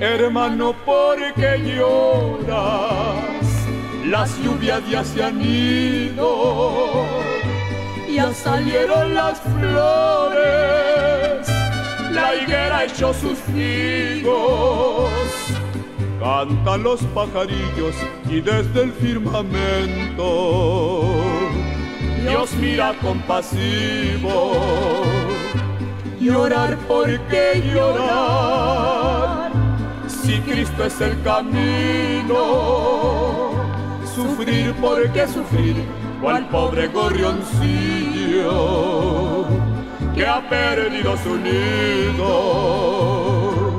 Hermano, ¿por qué lloras? Las lluvias ya se han ido, ya salieron las flores, la higuera echó sus higos. Cantan los pajarillos y desde el firmamento Dios mira compasivo. Llorar, ¿por qué llorar? Si Cristo es el camino. Sufrir, ¿por qué sufrir? Cual pobre gorrioncillo que ha perdido su nido.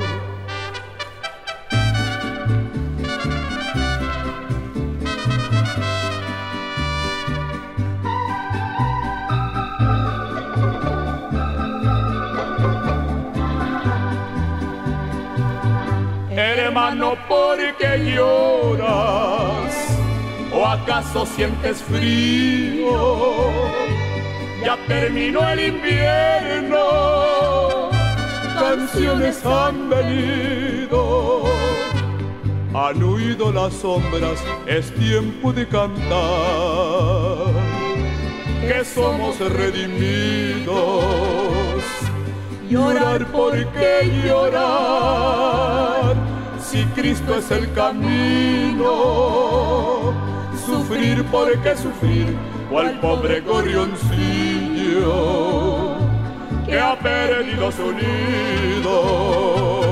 Hermano, ¿por qué lloras? ¿O acaso sientes frío? Ya terminó el invierno, canciones han venido, han huido las sombras, es tiempo de cantar, que somos redimidos. Llorar, ¿por qué llorar? Si Cristo es el camino. Sufrir, ¿por qué sufrir? Cual pobre gorrioncillo que ha perdido su nido.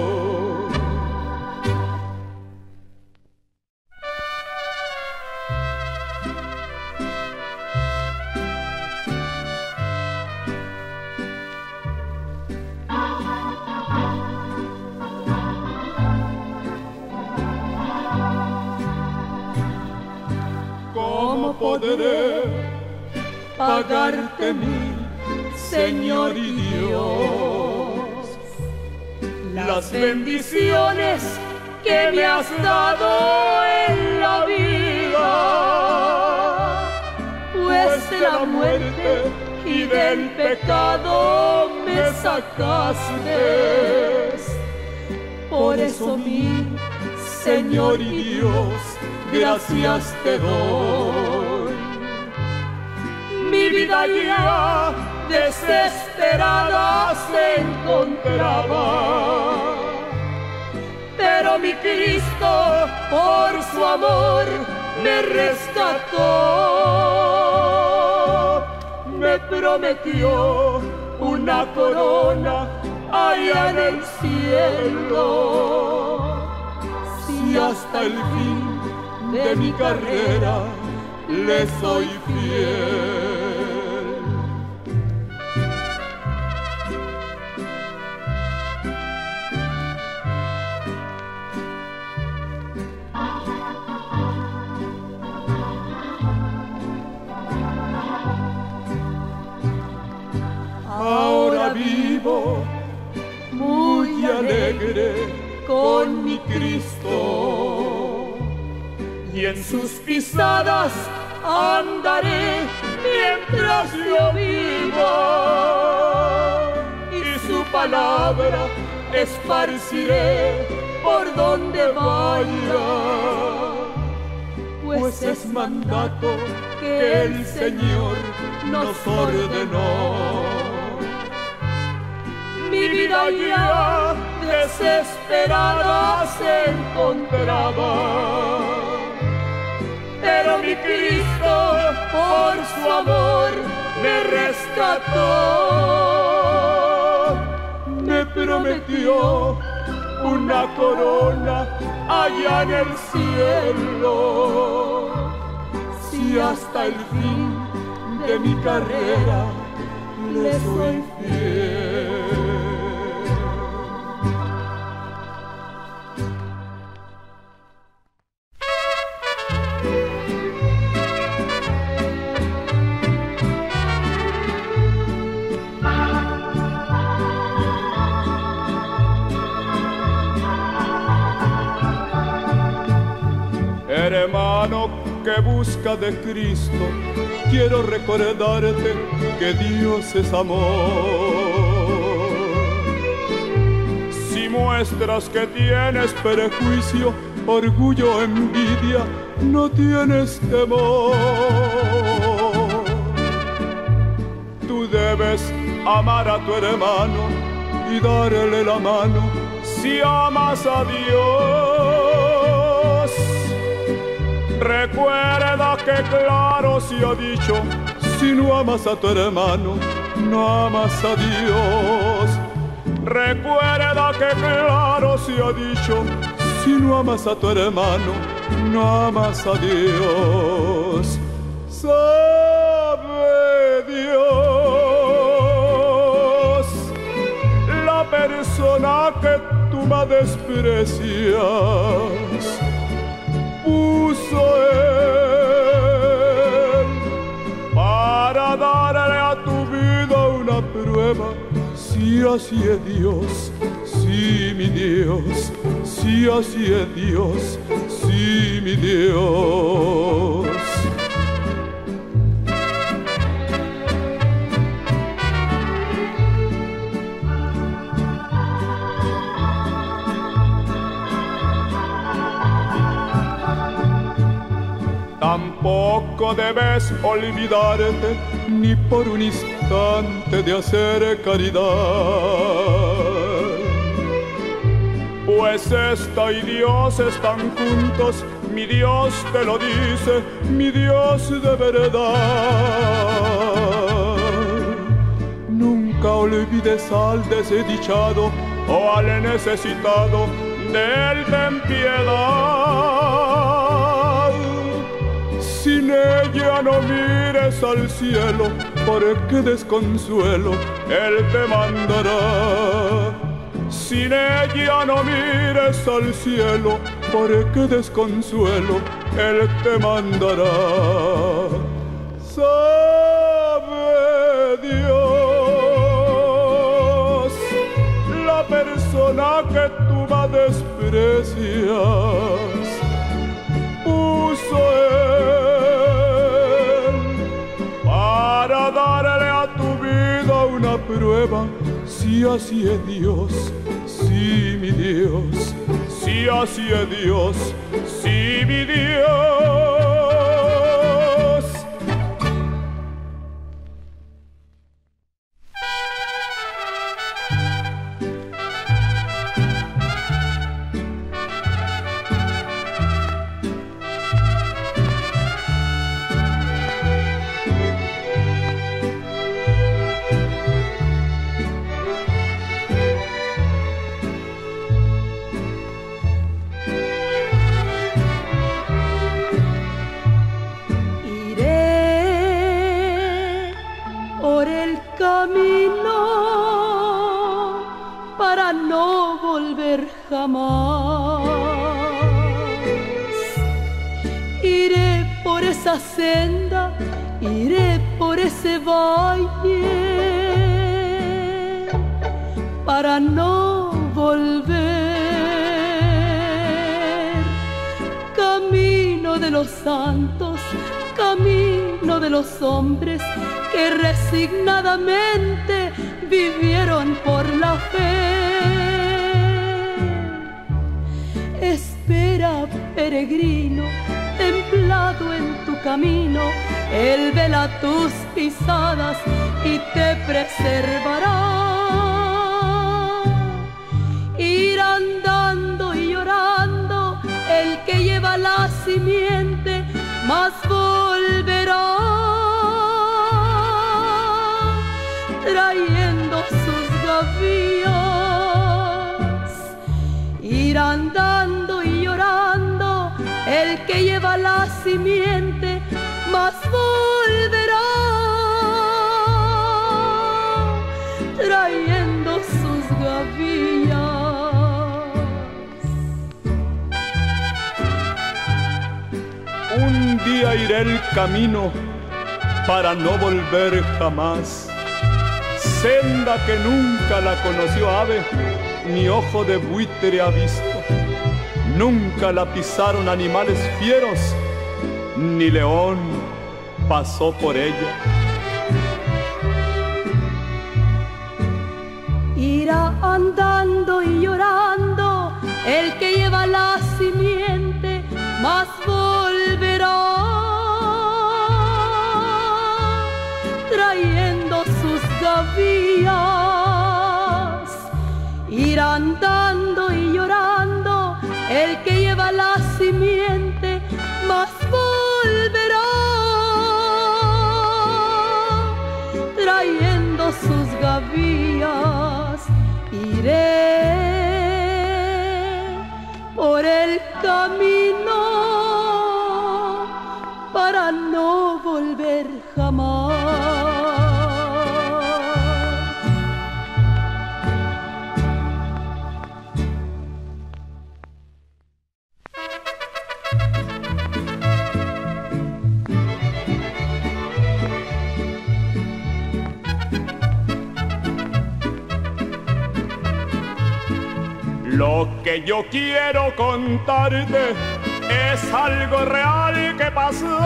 Podré pagarte mi Señor y Dios las bendiciones que me has dado en la vida, pues de la muerte y del pecado me sacaste. Por eso mi Señor y Dios, gracias te doy. Mi vida ya desesperada se encontraba, pero mi Cristo por su amor me rescató. Me prometió una corona allá en el cielo, si hasta el fin de mi carrera le soy fiel. Ahora vivo muy alegre con mi Cristo, y en sus pisadas andaré mientras yo viva, y su palabra esparciré por donde vaya, pues es mandato que el Señor nos ordenó. Mi vida ya desesperada se encontraba, pero mi Cristo por su amor me rescató. Me prometió una corona allá en el cielo, si hasta el fin de mi carrera le soy fiel. Hermano que busca de Cristo, quiero recordarte que Dios es amor. Si muere muestras que tienes prejuicio, orgullo, envidia, no tienes temor. Tú debes amar a tu hermano y darle la mano si amas a Dios. Recuerda que claro se ha dicho, si no amas a tu hermano, no amas a Dios. Recuerda que claro se ha dicho, si no amas a tu hermano, no amas a Dios. Sabe Dios, la persona que tú más desprecias, puso Él para darle a tu vida una prueba. Si así es Dios, sí mi Dios, si así es Dios, sí mi Dios. Tampoco debes olvidarte ni por un instante de hacer caridad, pues esta y Dios están juntos, mi Dios te lo dice, mi Dios de verdad. Nunca olvides al desdichado o al necesitado, de él ten piedad. Sin ella no mires al cielo, porque desconsuelo Él te mandará. Sin ella no mires al cielo, porque desconsuelo Él te mandará. Sabe Dios, la persona que tú más desprecias, puso Él para darle a tu vida una prueba. Si así es Dios, sí mi Dios, si así es Dios, sí mi Dios. Jamás iré por esa senda, iré por ese valle para no volver. Camino de los santos, camino de los hombres que resignadamente vivieron por la fe. Espera, peregrino, templado en tu camino, Él vela tus pisadas y te preservará. Ir andando y llorando, el que lleva la simiente, más volverá, trayendo sus gavillas. Ir andando y llorando, el que lleva la simiente, más volverá, trayendo sus gavillas. Un día iré el camino para no volver jamás, senda que nunca la conoció ave, ni ojo de buitre ha visto. Nunca la pisaron animales fieros, ni león pasó por ella. Irá andando y llorando ir andando y llorando, el que lleva la simiente más volverá, trayendo sus gavillas. Iré por el camino para no volver jamás. Lo que yo quiero contarte es algo real que pasó.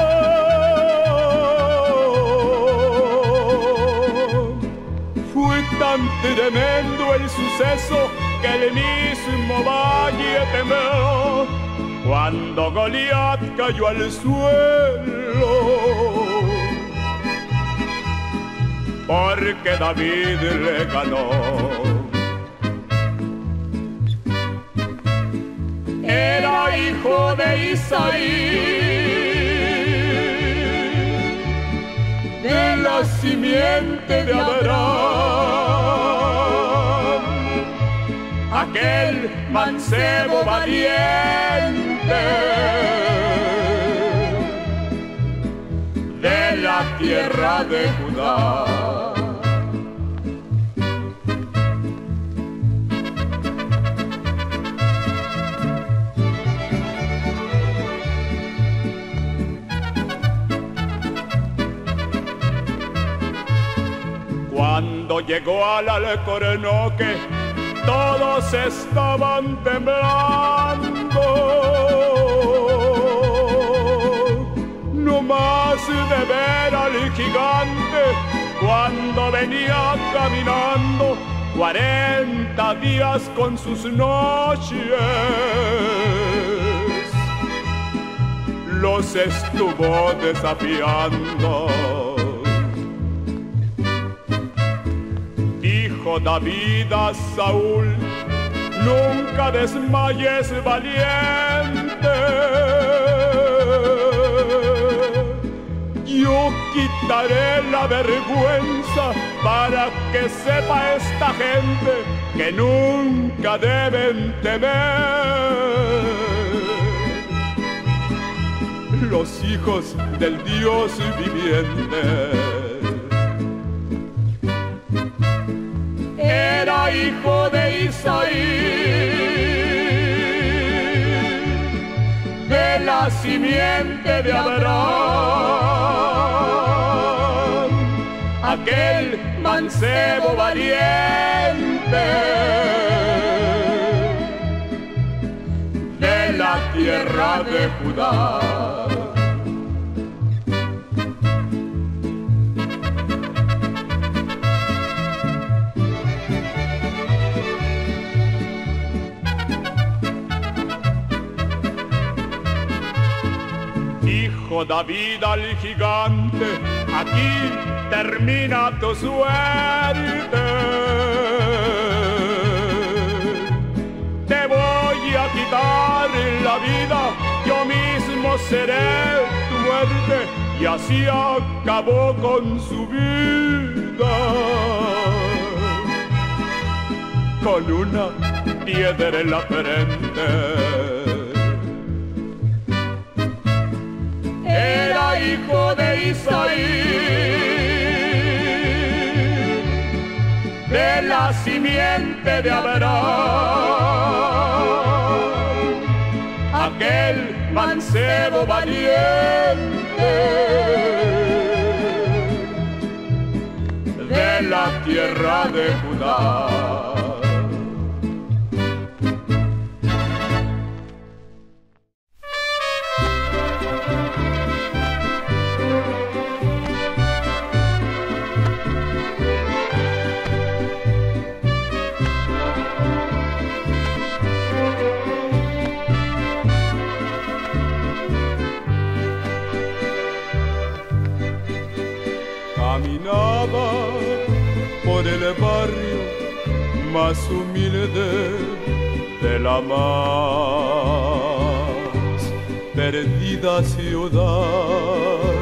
Fue tan tremendo el suceso que el mismo valle tembló cuando Goliat cayó al suelo, porque David le ganó. Era hijo de Isaí, de la simiente de Abraham, aquel mancebo valiente de la tierra de Judá. Cuando llegó al Alcornoque, todos estaban temblando. No más de ver al gigante cuando venía caminando 40 días con sus noches. Los estuvo desafiando. Dijo David a Saúl: nunca desmayes, valiente. Yo quitaré la vergüenza para que sepa esta gente que nunca deben temer. Los hijos del Dios viviente. Era hijo de Isaí, de la simiente de Abraham, aquel mancebo valiente de la tierra de Judá. Dijo David al gigante: aquí termina tu suerte. Te voy a quitar la vida, yo mismo seré tu muerte. Y así acabó con su vida, con una piedra en la frente. Era hijo de Isaí, de la simiente de Abraham, aquel mancebo valiente de la tierra de Judá. Caminaba por el barrio más humilde de la más perdida ciudad.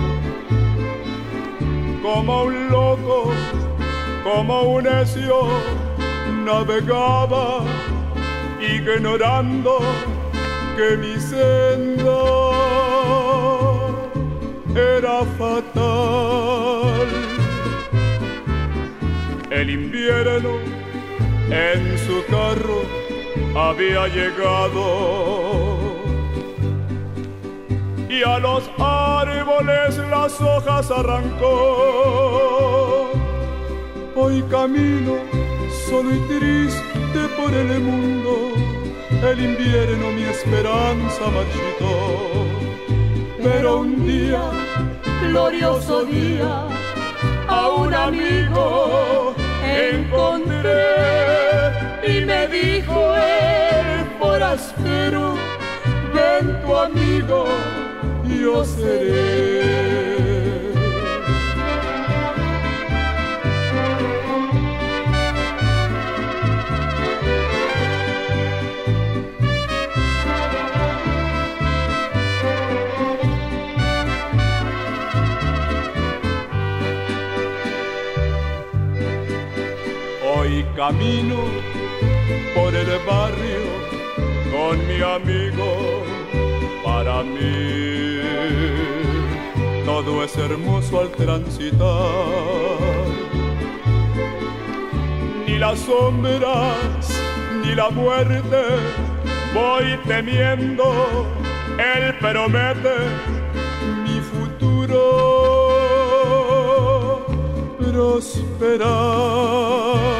Como un loco, como un necio, navegaba ignorando que mi senda era fatal. El invierno en su carro había llegado y a los árboles las hojas arrancó. Hoy camino solo y triste por el mundo, el invierno mi esperanza marchitó. Pero un día, glorioso día, a un amigo encontré y me dijo el forastero: ven tu amigo, yo seré. Hoy camino por el barrio con mi amigo. Para mí todo es hermoso al transitar. Ni las sombras ni la muerte voy temiendo. Él promete mi futuro prosperar.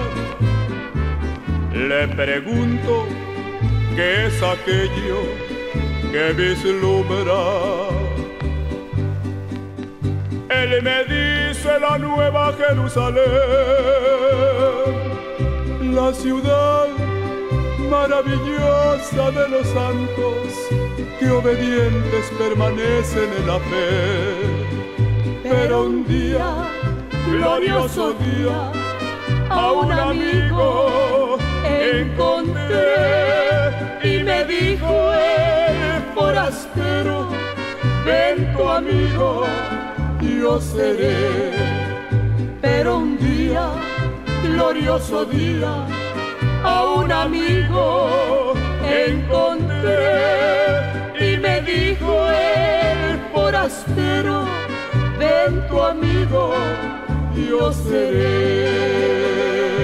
Le pregunto qué es aquello que vislumbra. Él me dice la nueva Jerusalén, la ciudad maravillosa de los santos que obedientes permanecen en la fe. Pero un día, glorioso día, a un amigo encontré y me dijo el forastero: ven tu amigo, yo seré. Pero un día, glorioso día, a un amigo encontré y me dijo el forastero: ven tu amigo, yo seré.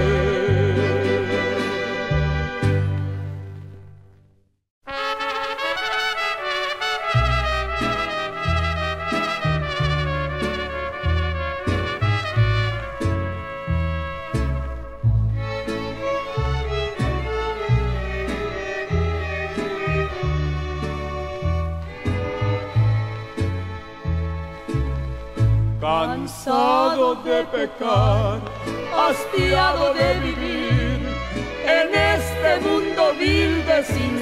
Cansado de pecar, hastiado de vivir en este mundo vil de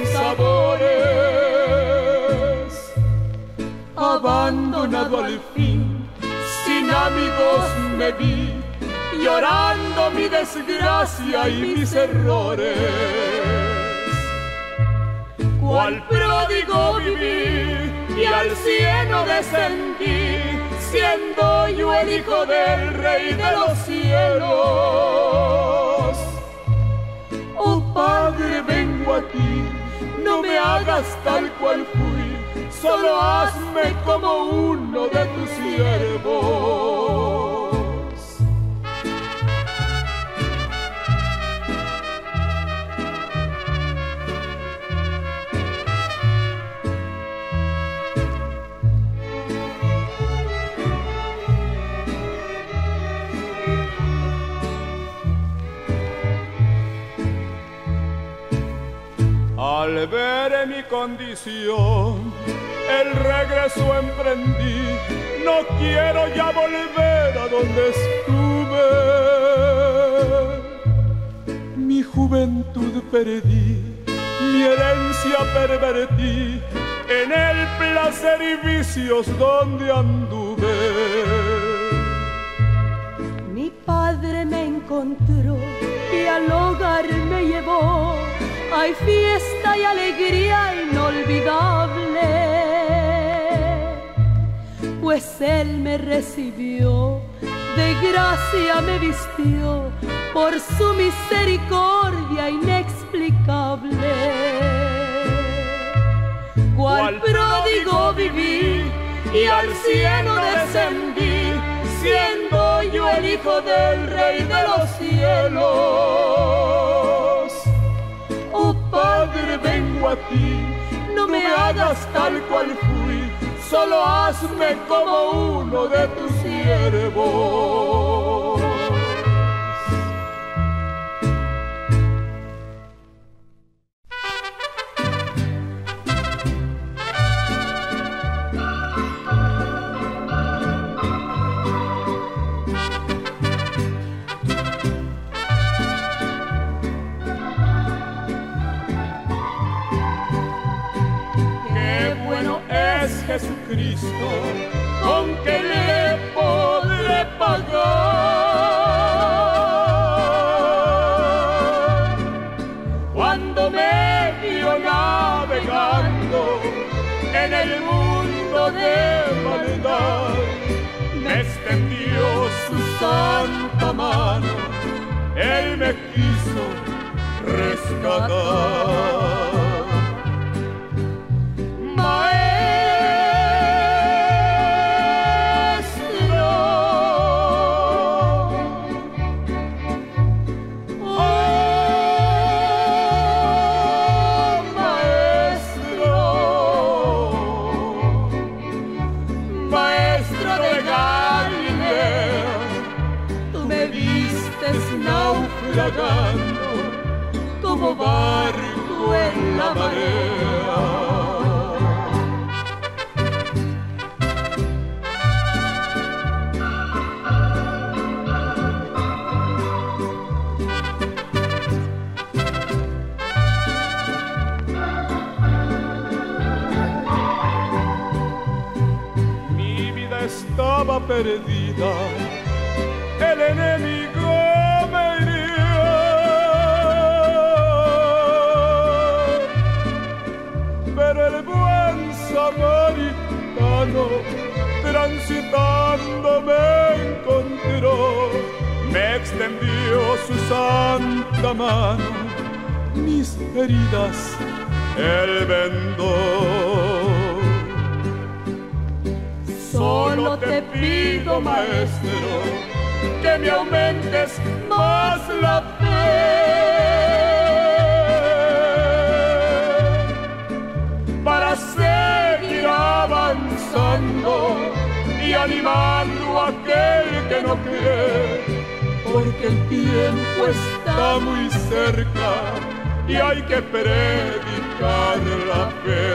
sinsabores, abandonado al fin, sin amigos me vi, llorando mi desgracia y mis errores. Cual pródigo viví y al cielo descendí, siendo yo el hijo del Rey de los cielos. Oh Padre, vengo a ti, no me hagas tal cual fui, solo hazme como uno de tus siervos. Al ver mi condición, el regreso emprendí. No quiero ya volver a donde estuve. Mi juventud perdí, mi herencia pervertí, en el placer y vicios donde anduve. Mi padre me encontró y al hogar me llevó. Hay fiesta y alegría inolvidable, pues él me recibió, de gracia me vistió, por su misericordia inexplicable. Cual pródigo viví y al cielo descendí, siendo yo el hijo del Rey de los cielos. Oh Padre, vengo a ti, no me hagas tal cual fui, solo hazme como uno de tus siervos. Jesucristo, ¿con qué le podré pagar? Cuando me vio navegando en el mundo de maldad, me extendió su santa mano, Él me quiso rescatar. Como barco en la marea. Mi vida estaba perdida, el enemigo me hirió. Pero el buen samaritano transitando me encontró, me extendió su santa mano, mis heridas él vendó. Solo te pido, maestro, que me aumentes más la fe, para seguir avanzando y animando a aquel que no cree, porque el tiempo está muy cerca y hay que predicar la fe.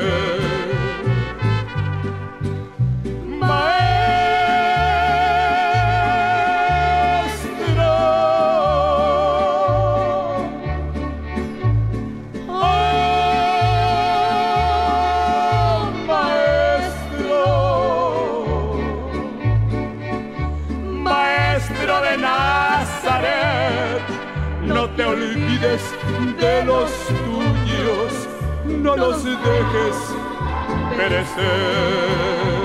No te olvides de los tuyos, no los dejes perecer.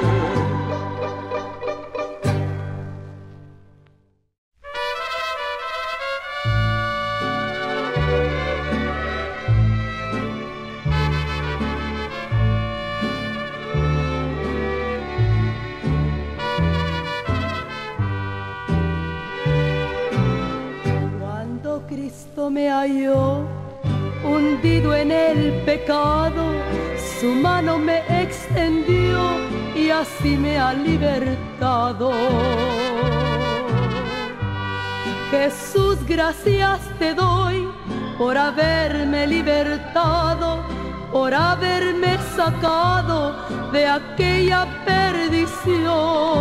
Me halló hundido en el pecado, su mano me extendió y así me ha libertado. Jesús, gracias te doy por haberme libertado, por haberme sacado de aquella perdición,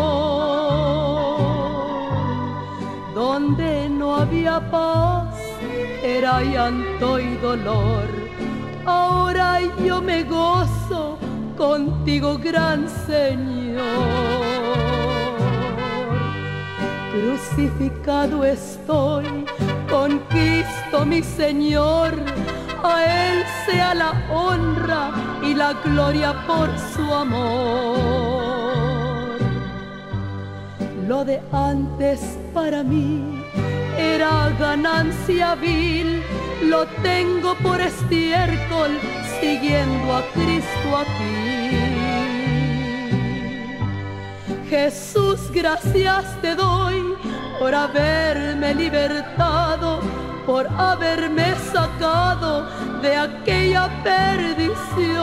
donde no había paz, era llanto y dolor. Ahora yo me gozo contigo, gran Señor. Crucificado estoy, con Cristo mi Señor, a Él sea la honra y la gloria por su amor. Lo de antes para mí era ganancia vil, lo tengo por estiércol, siguiendo a Cristo aquí. Jesús, gracias te doy por haberme libertado, por haberme sacado de aquella perdición,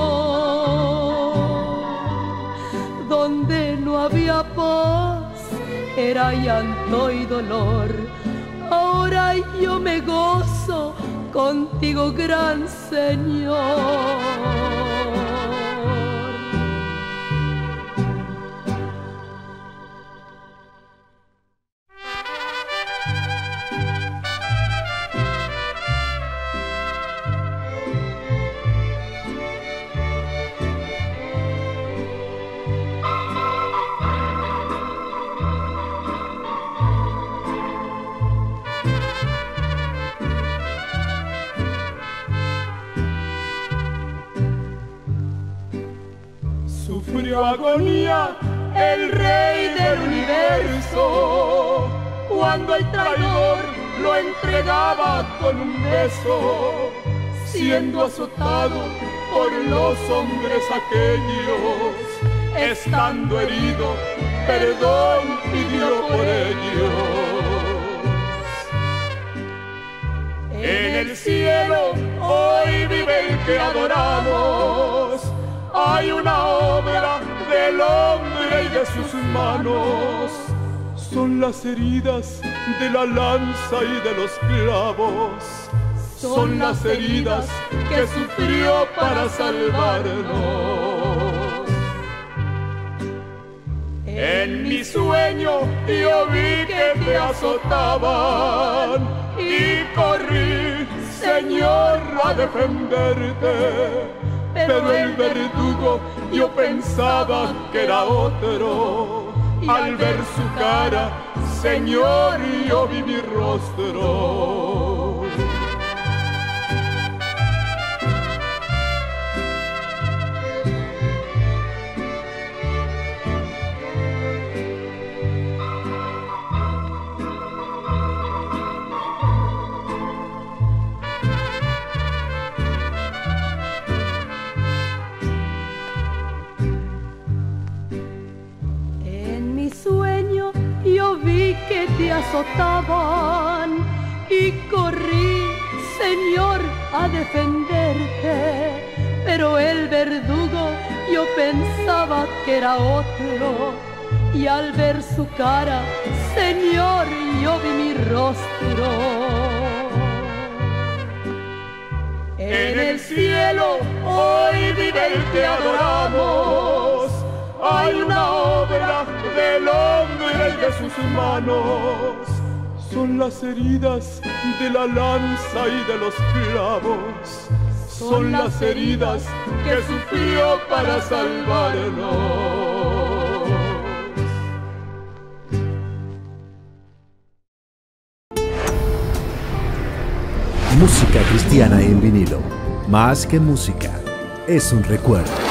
donde no había paz, era llanto y dolor. Ahora yo me gozo contigo, gran Señor. Sufrió agonía el rey del universo cuando el traidor lo entregaba con un beso, siendo azotado por los hombres aquellos, estando herido, perdón pidió por ellos. En el cielo hoy vive el que adoramos, hay una obra del hombre y de sus manos. Son las heridas de la lanza y de los clavos, son las heridas que sufrió para salvarnos. En mi sueño yo vi que te azotaban y corrí, Señor, a defenderte. Pero el verdugo yo pensaba que era otro. Al ver su cara, Señor, yo vi mi rostro. Que te azotaban y corrí, Señor, a defenderte, pero el verdugo yo pensaba que era otro, y al ver su cara, Señor, yo vi mi rostro. En el cielo hoy vive el que adoramos, hay una obra del hombre y de sus manos. Son las heridas de la lanza y de los clavos, son las heridas que sufrió para salvarnos. Música cristiana en vinilo. Más que música, es un recuerdo.